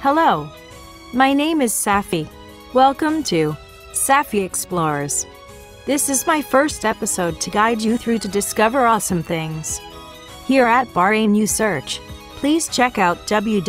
Hello, my name is Safi. Welcome to Safi Explores. This is my first episode to guide you through to discover awesome things. Here at Bahrain You Search, please check out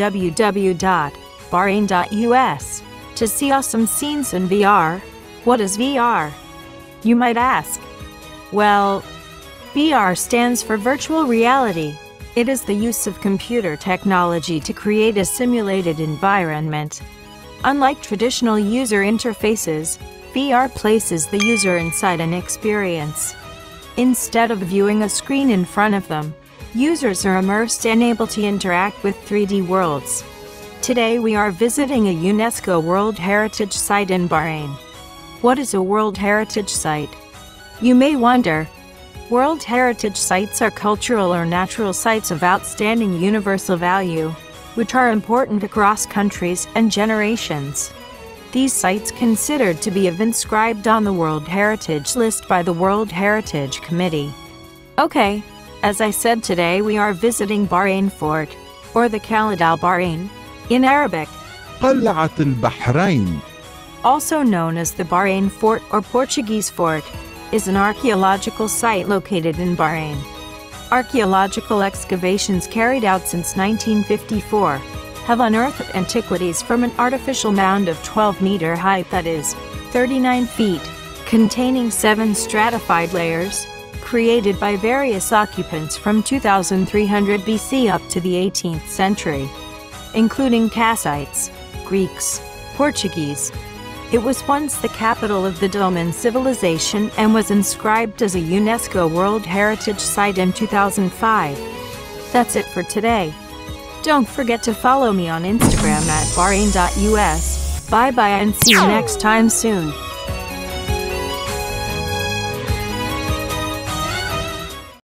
www.bahrain.us to see awesome scenes in VR. What is VR? You might ask. Well, VR stands for virtual reality. It is the use of computer technology to create a simulated environment. Unlike traditional user interfaces, VR places the user inside an experience. Instead of viewing a screen in front of them, users are immersed and able to interact with 3D worlds. Today we are visiting a UNESCO World Heritage Site in Bahrain. What is a World Heritage Site? You may wonder. World Heritage Sites are cultural or natural sites of outstanding universal value, which are important across countries and generations. These sites considered to be inscribed on the World Heritage List by the World Heritage Committee. Okay, as I said, today we are visiting Bahrain Fort, or the Khalid Al Bahrain, in Arabic. قلعة البحرين, Also known as the Bahrain Fort or Portuguese Fort, is an archaeological site located in Bahrain. Archaeological excavations carried out since 1954 have unearthed antiquities from an artificial mound of 12-meter height, that is, 39 feet, containing 7 stratified layers, created by various occupants from 2300 BC up to the 18th century, including Kassites, Greeks, Portuguese. It was once the capital of the Doman civilization and was inscribed as a UNESCO World Heritage Site in 2005. That's it for today. Don't forget to follow me on Instagram at bahrain.us. Bye bye and see you next time soon.